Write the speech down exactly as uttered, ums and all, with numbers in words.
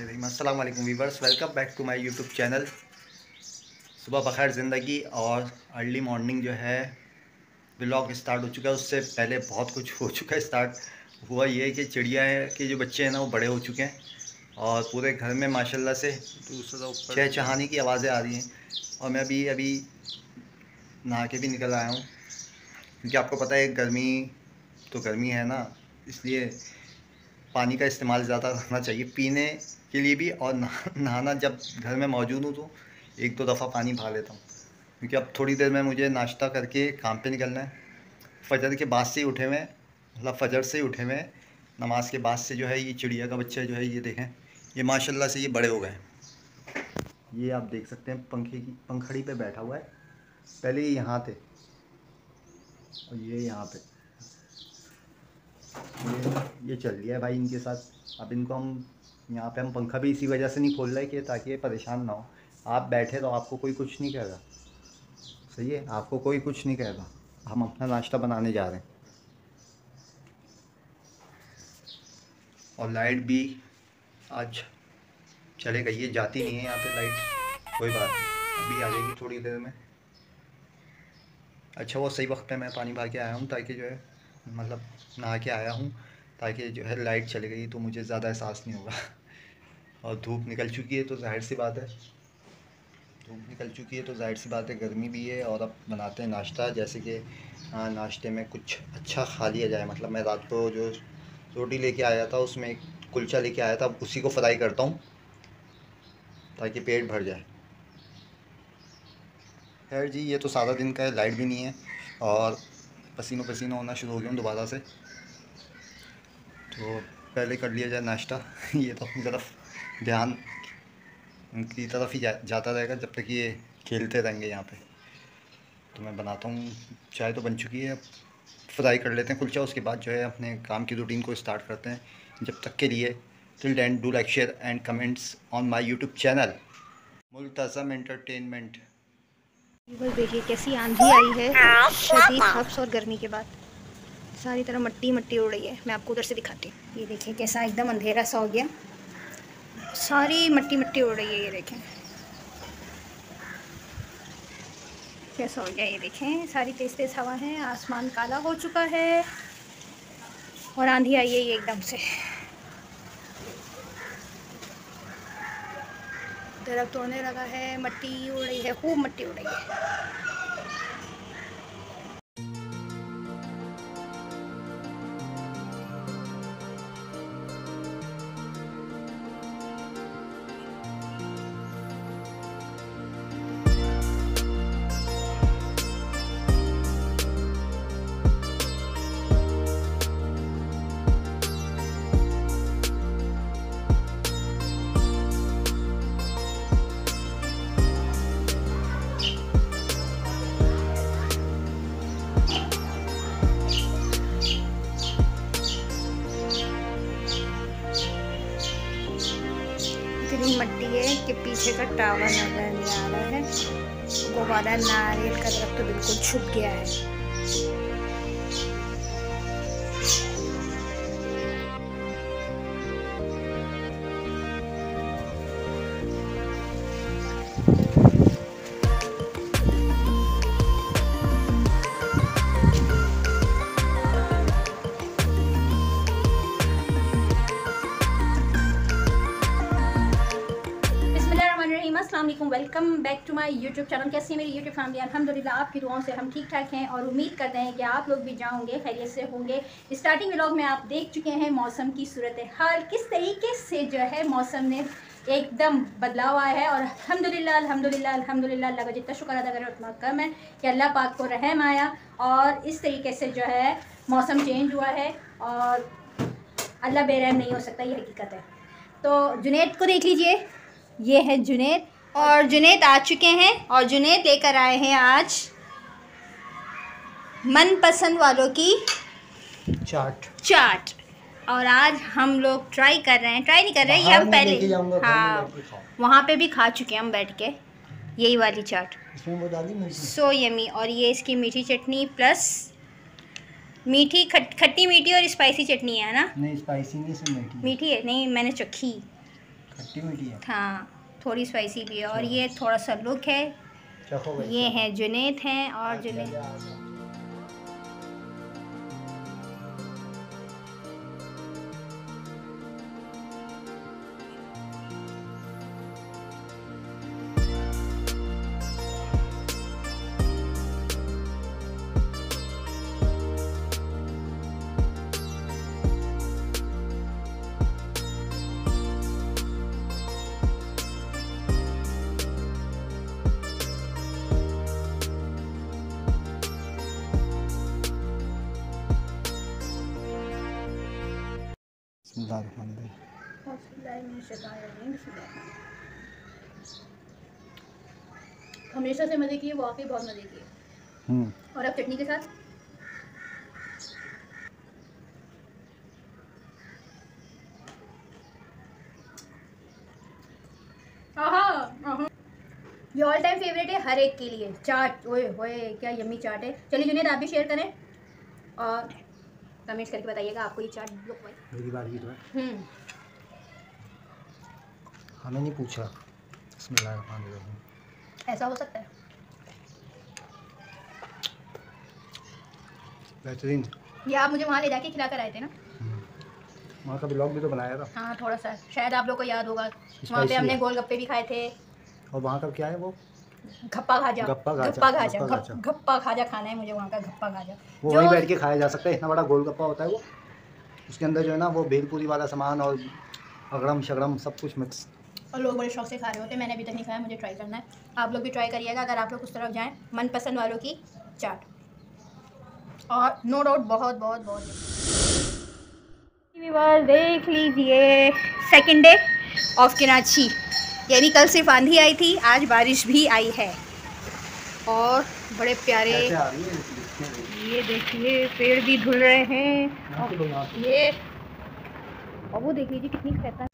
बिस्मिल्लाहिर्रहमानिर्रहीम। अस्सलाम वालेकुम viewers, welcome back to my YouTube channel. सुबह बखैर ज़िंदगी। और अर्ली मॉर्निंग जो है व्लॉग स्टार्ट हो चुका है। उससे पहले बहुत कुछ हो चुका है। स्टार्ट हुआ ये है कि चिड़िया के जो बच्चे हैं ना वो बड़े हो चुके हैं और पूरे घर में माशाल्लाह से चहचहाने की आवाज़ें आ रही हैं। और मैं अभी अभी नहा के भी निकल आया हूँ, क्योंकि आपको पता है गर्मी तो गर्मी है ना, इसलिए पानी का इस्तेमाल ज़्यादा करना चाहिए पीने के लिए भी, और नहाना जब घर में मौजूद हूँ तो एक दो दफ़ा पानी भर लेता हूँ, क्योंकि अब थोड़ी देर में मुझे नाश्ता करके काम पे निकलना है। फजर के बाद से ही उठे हुए हैं, मतलब फजर से ही उठे हुए हैं। नमाज के बाद से जो है ये चिड़िया का बच्चा जो है ये देखें, ये माशाल्लाह से ये बड़े हो गए। ये आप देख सकते हैं पंखे की पंखड़ी पे बैठा हुआ है। पहले ये यहाँ थे और ये यहाँ पे ये ये चल लिया है भाई इनके साथ। अब इनको हम यहाँ पे हम पंखा भी इसी वजह से नहीं खोल रहे कि ताकि ये परेशान ना हो। आप बैठे तो आपको कोई कुछ नहीं कहेगा, सही है, आपको कोई कुछ नहीं कहेगा। हम अपना नाश्ता बनाने जा रहे हैं। और लाइट भी आज चले गई है, जाती नहीं है यहाँ पे लाइट। कोई बात नहीं, अभी आ जाएगी थोड़ी देर में। अच्छा वो सही वक्त पे मैं पानी भर के आया हूँ, ताकि जो है मतलब नहा के आया हूँ, ताकि जो है लाइट चली गई तो मुझे ज़्यादा एहसास नहीं होगा। और धूप निकल चुकी है तो जाहिर सी बात है धूप निकल चुकी है तो जाहिर सी बात है गर्मी भी है। और अब बनाते हैं नाश्ता, जैसे कि नाश्ते में कुछ अच्छा खा लिया जाए। मतलब मैं रात को जो रोटी लेके आया था उसमें एक कुलचा लेके आया था, अब उसी को फ्राई करता हूँ ताकि पेट भर जाए। खैर जी, ये तो सारा दिन का है, लाइट भी नहीं है और पसीनो पसीनो होना शुरू हो गया हूँ दोबारा से। तो पहले कर लिया जाए नाश्ता। ये तो अपनी तरफ ध्यान उनकी तरफ ही जा, जाता रहेगा जब तक ये खेलते रहेंगे यहाँ पे। तो मैं बनाता हूँ, चाय तो बन चुकी है, फ्राई कर लेते हैं कुलचा, उसके बाद जो है अपने काम की रूटीन को स्टार्ट करते हैं। जब तक के लिए till then do like share and comments on my YouTube channel Multazam entertainment. बस देखिए कैसी आंधी आई है शदीद हब्स और गर्मी के बाद। सारी तरह मट्टी मट्टी उड़ रही है। मैं आपको उधर से दिखाती हूँ। ये देखिए कैसा एकदम अंधेरा सा हो गया, सारी मट्टी मट्टी उड़ रही है। ये देखें कैसा हो गया, ये देखें सारी तेज़ तेज़ हवा है, आसमान काला हो चुका है और आंधी आई है ये एकदम से। दरख्त तोड़ने लगा है, मट्टी उड़ रही है, खूब मट्टी उड़ रही है। इतनी मट्टी है कि पीछे का टावर नजर नहीं आ रहा है। वो वाला नारियल का दरख्त तो बिल्कुल छुप गया है। Welcome back to my YouTube channel. कैसी है मेरी यूट्यूब फैमिली? अल्हम्दुलिल्लाह आपकी दुआओं से हम ठीक ठाक हैं और उम्मीद करते हैं कि आप लोग भी जाओगे खैरियत से होंगे। स्टार्टिंग व्लॉग में आप देख चुके हैं मौसम की सूरत हाल, किस तरीके से जो है मौसम ने एकदम बदलाव आया है। और अल्हम्दुलिल्लाह अल्हम्दुलिल्लाह अल्हम्दुलिल्लाह अल्लाह का जितना शुक्र अदा करें उतना कम है कि अल्लाह पाक को रहम आया और इस तरीके से जो है मौसम चेंज हुआ है और अल्लाह बेरहम नहीं हो सकता, ये हकीकत है। तो जुनैद को देख लीजिए, ये है जुनैद और जुनैद आ चुके हैं और जुनैद लेकर आए हैं आज मनपसंद वालों की चाट चाट और आज हम लोग ट्राई कर रहे हैं, ट्राई नहीं कर रहे हैं, ये हम पहले हाँ वहाँ पे भी खा चुके हैं हम बैठ के यही वाली चाट। So yummy. और ये इसकी मीठी चटनी प्लस मीठी खट खट्टी मीठी और स्पाइसी चटनी है ना? नहीं स्पाइसी नहीं, सिर्फ मीठी मीठी है। नहीं मैंने चखी खट्टी मीठी है। हाँ, थोड़ी स्पाइसी भी है। और ये थोड़ा सा लुक है। ये हैं जुनैद हैं और जुनैद हमेशा से मज़े की, वाकई बहुत मज़े की। हम्म। और अब चटनी के साथ आहा, आहा। ये ऑल टाइम फेवरेट है हर एक के लिए। चाट, ओए होए क्या यम्मी चाट है। चलिए जुनैद आप भी शेयर करें और कमेंट्स करके बताइएगा आपको ये चाट मेरी बात भी तो है। हम्म। हमें नहीं पूछा। बिस्मिल्लाह। ऐसा हो सकता है। बेहतरीन। ये आप मुझे वहाँ ले जाके खिला कर आए थे ना? वहाँ का ब्लॉग भी तो बनाया था। हाँ थोड़ा सा, शायद आप लोग को याद होगा। वहाँ पे हमने गोलगप्पे भी खाए थे। और वहाँ का क्या है वो? गप्पा खाजा। गप्पा खाजा। गप्पा खाजा। गप्पा खाजा खाना है मुझे, वहाँ का गप्पा खाजा। वो वहीं बैठ के खाया जा सकता है। इतना बड़ा गोलगप्पा होता है वो। उसके अंदर जो है ना वो भेलपूरी वाला सामान और अगड़म शगड़म सब कुछ मिक्स। और लोग बड़े शौक से खा रहे होते हैं। मैंने अभी तक नहीं खाया, मुझे ट्राई करना है। आप लोग भी ट्राई करिएगा अगर आप लोग उस तरफ जाएँ। मनपसंद वालों की चाट। और नो डाउट बहुत बहुत बहुत देख लीजिए सेकंड डे ऑफ कराची। यानी कल सिर्फ आंधी आई थी, आज बारिश भी आई है। और बड़े प्यारे ये देखिए पेड़ भी धुल रहे हैं। ये और वो देख लीजिए कितनी खतरनाक